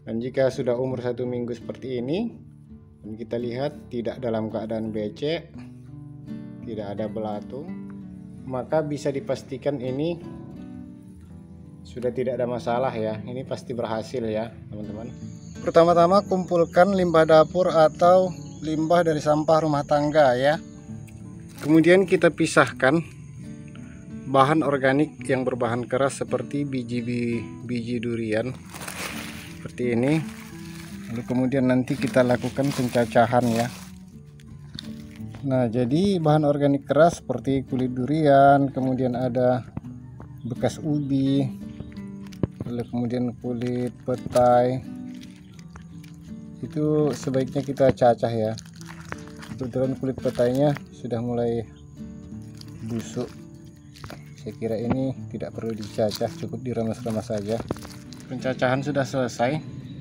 Dan jika sudah umur 1 minggu seperti ini, dan kita lihat tidak dalam keadaan becek, tidak ada belatung, maka bisa dipastikan ini sudah tidak ada masalah ya. Ini pasti berhasil ya teman-teman. Pertama-tama kumpulkan limbah dapur atau limbah dari sampah rumah tangga ya. Kemudian kita pisahkan bahan organik yang berbahan keras seperti biji durian seperti ini. Lalu kemudian nanti kita lakukan pencacahan ya. Nah, jadi bahan organik keras seperti kulit durian, kemudian ada bekas ubi, lalu kemudian kulit petai, itu sebaiknya kita cacah ya. Kebetulan kulit petainya sudah mulai busuk, saya kira ini tidak perlu dicacah, cukup diremas-remas saja. Pencacahan sudah selesai.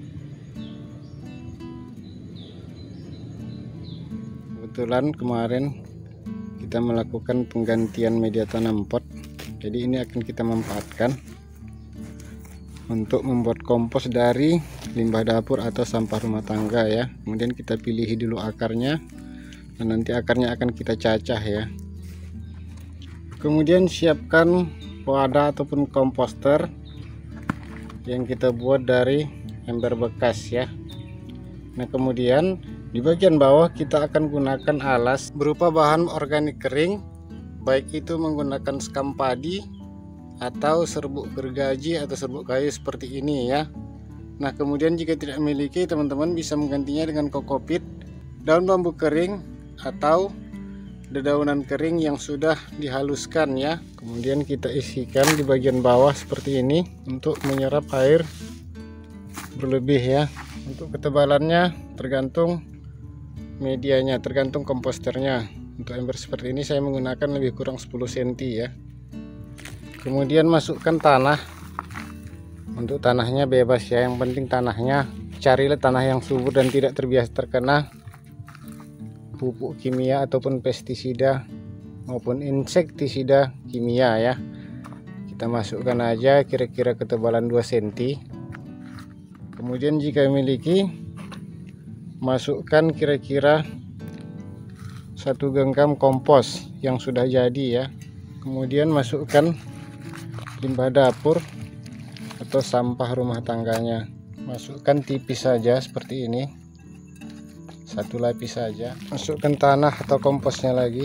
Kebetulan kemarin kita melakukan penggantian media tanam pot, jadi ini akan kita manfaatkan untuk membuat kompos dari limbah dapur atau sampah rumah tangga ya. Kemudian kita pilih dulu akarnya, dan nanti akarnya akan kita cacah ya. Kemudian siapkan wadah ataupun komposter yang kita buat dari ember bekas ya. Nah, kemudian di bagian bawah kita akan gunakan alas berupa bahan organik kering, baik itu menggunakan sekam padi atau serbuk gergaji atau serbuk kayu seperti ini ya. Nah, kemudian jika tidak memiliki, teman-teman bisa menggantinya dengan kokopit, daun bambu kering atau dedaunan kering yang sudah dihaluskan ya. Kemudian kita isikan di bagian bawah seperti ini untuk menyerap air berlebih ya. Untuk ketebalannya tergantung medianya, tergantung komposternya. Untuk ember seperti ini saya menggunakan lebih kurang 10 cm ya. Kemudian masukkan tanah. Untuk tanahnya bebas ya, yang penting tanahnya, carilah tanah yang subur dan tidak terbiasa terkena pupuk kimia ataupun pestisida maupun insektisida kimia ya. Kita masukkan aja kira-kira ketebalan 2 cm. Kemudian jika memiliki, masukkan kira-kira 1 genggam kompos yang sudah jadi ya. Kemudian masukkan limbah dapur atau sampah rumah tangganya, masukkan tipis saja seperti ini, 1 lapis saja. Masukkan tanah atau komposnya lagi.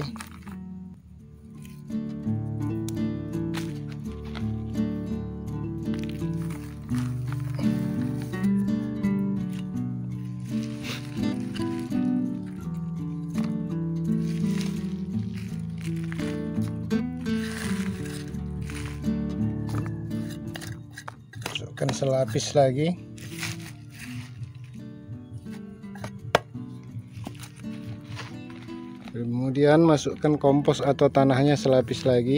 Masukkan selapis lagi. Kemudian masukkan kompos atau tanahnya selapis lagi.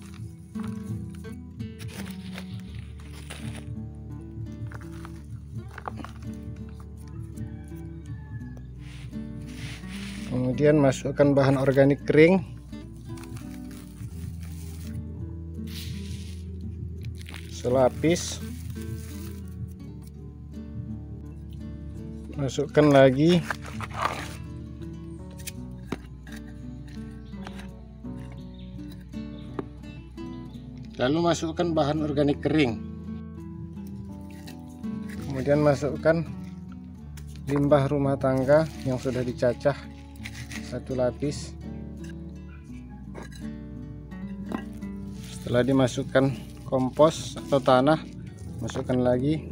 Kemudian masukkan bahan organik kering. Selapis. Masukkan lagi. Lalu masukkan bahan organik kering. Kemudian masukkan limbah rumah tangga yang sudah dicacah, 1 lapis. Setelah dimasukkan kompos atau tanah, masukkan lagi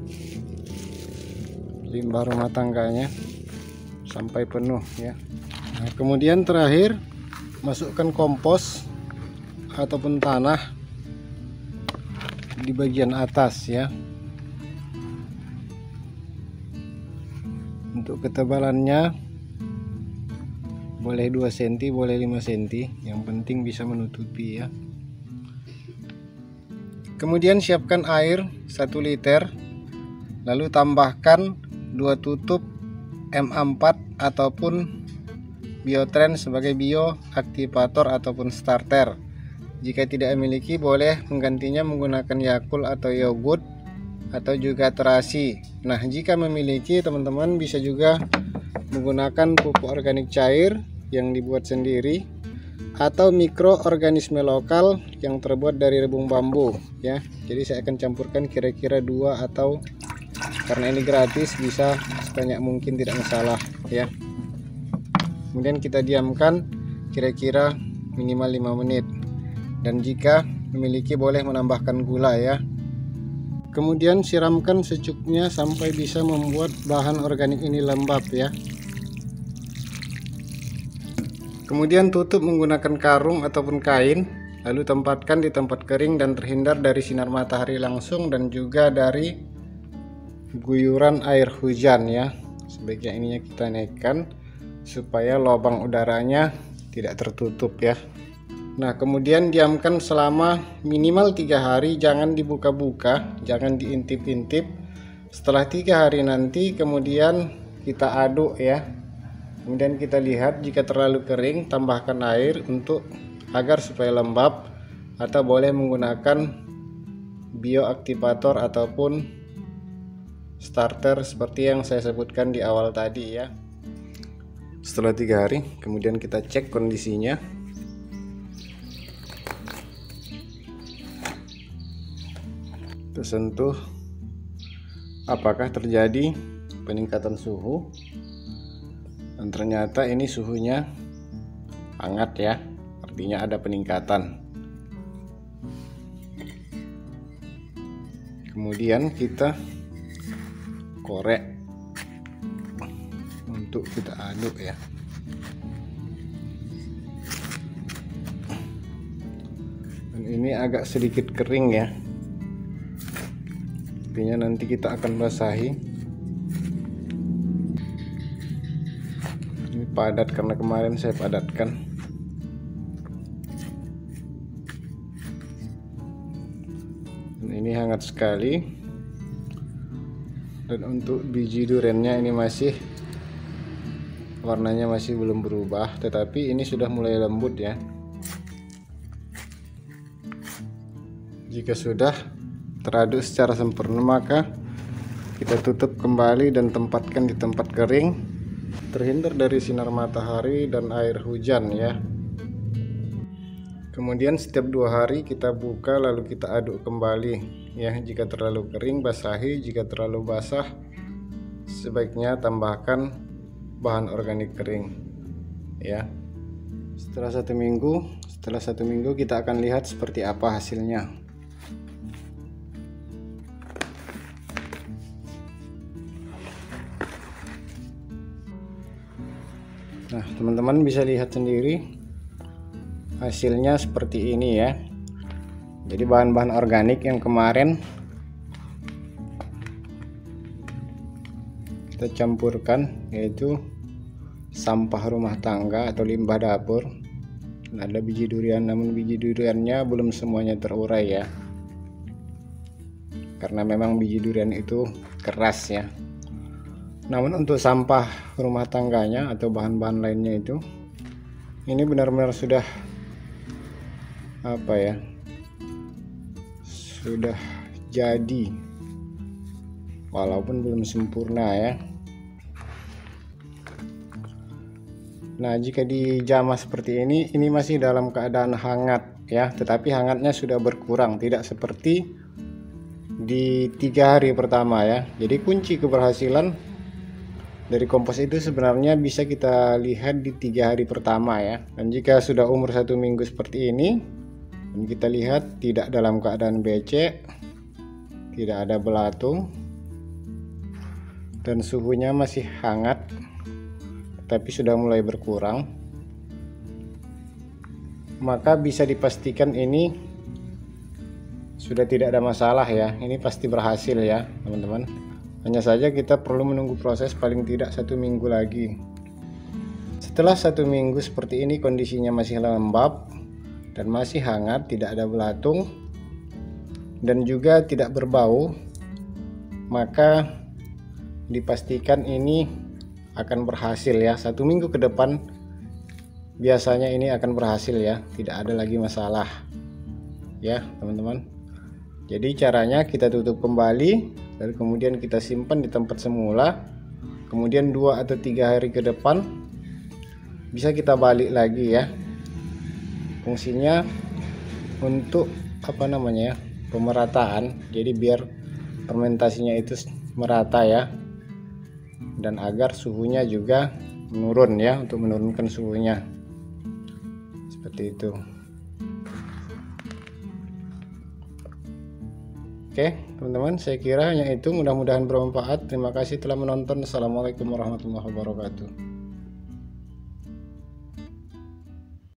limbah rumah tangganya sampai penuh ya. Nah, kemudian terakhir masukkan kompos ataupun tanah di bagian atas ya. Untuk ketebalannya boleh 2 cm, boleh 5 cm, yang penting bisa menutupi ya. Kemudian siapkan air 1 liter, lalu tambahkan 2 tutup MA4 ataupun Biotrend sebagai bioaktivator ataupun starter. Jika tidak memiliki, boleh menggantinya menggunakan Yakult atau yogurt atau juga terasi Nah, jika memiliki, teman-teman bisa juga menggunakan pupuk organik cair yang dibuat sendiri atau mikroorganisme lokal yang terbuat dari rebung bambu ya. Jadi saya akan campurkan kira-kira 2, atau karena ini gratis bisa sebanyak mungkin, tidak masalah ya. Kemudian kita diamkan kira-kira minimal 5 menit, dan jika memiliki boleh menambahkan gula ya. Kemudian siramkan secukupnya sampai bisa membuat bahan organik ini lembab ya. Kemudian tutup menggunakan karung ataupun kain, lalu tempatkan di tempat kering dan terhindar dari sinar matahari langsung dan juga dari guyuran air hujan ya. Sebaiknya ininya kita naikkan supaya lubang udaranya tidak tertutup ya. Nah, kemudian diamkan selama minimal 3 hari, jangan dibuka-buka, jangan diintip-intip. Setelah 3 hari nanti kemudian kita aduk ya. Kemudian kita lihat, jika terlalu kering tambahkan air untuk agar supaya lembab, atau boleh menggunakan bioaktivator ataupun starter seperti yang saya sebutkan di awal tadi ya. Setelah 3 hari kemudian kita cek kondisinya. Kita sentuh apakah terjadi peningkatan suhu, dan ternyata ini suhunya hangat ya, artinya ada peningkatan. Kemudian kita korek untuk kita aduk ya. Dan ini agak sedikit kering ya, artinya nanti kita akan basahi. Ini padat karena kemarin saya padatkan. Dan ini hangat sekali. Dan untuk biji duriannya ini masih warnanya masih belum berubah, tetapi ini sudah mulai lembut ya. Jika sudah teraduk secara sempurna, maka kita tutup kembali dan tempatkan di tempat kering, terhindar dari sinar matahari dan air hujan ya. Kemudian setiap 2 hari kita buka lalu kita aduk kembali ya. Jika terlalu kering basahi, jika terlalu basah sebaiknya tambahkan bahan organik kering ya. Setelah 1 minggu kita akan lihat seperti apa hasilnya. Nah, teman-teman bisa lihat sendiri hasilnya seperti ini ya. Jadi bahan-bahan organik yang kemarin kita campurkan, yaitu sampah rumah tangga atau limbah dapur. Ada biji durian, namun biji duriannya belum semuanya terurai ya, karena memang biji durian itu keras ya. Namun untuk sampah rumah tangganya atau bahan-bahan lainnya itu, ini benar-benar sudah apa ya, sudah jadi walaupun belum sempurna ya. Nah, jika dijamah seperti ini masih dalam keadaan hangat ya, tetapi hangatnya sudah berkurang, tidak seperti di 3 hari pertama ya. Jadi kunci keberhasilan dari kompos itu sebenarnya bisa kita lihat di 3 hari pertama ya. Dan jika sudah umur 1 minggu seperti ini, dan kita lihat tidak dalam keadaan becek, tidak ada belatung, dan suhunya masih hangat tapi sudah mulai berkurang, maka bisa dipastikan ini sudah tidak ada masalah ya. Ini pasti berhasil ya teman-teman. Hanya saja kita perlu menunggu proses paling tidak 1 minggu lagi. Setelah 1 minggu seperti ini kondisinya masih lembab dan masih hangat, tidak ada belatung dan juga tidak berbau, maka dipastikan ini akan berhasil ya. 1 minggu ke depan biasanya ini akan berhasil ya, tidak ada lagi masalah ya teman-teman. Jadi caranya kita tutup kembali lalu kemudian kita simpan di tempat semula, kemudian 2 atau 3 hari ke depan bisa kita balik lagi ya. Fungsinya untuk pemerataan, jadi biar fermentasinya itu merata ya, dan agar suhunya juga menurun ya, untuk menurunkan suhunya seperti itu. Oke teman-teman, saya kira hanya itu, mudah-mudahan bermanfaat. Terima kasih telah menonton. Assalamualaikum warahmatullahi wabarakatuh.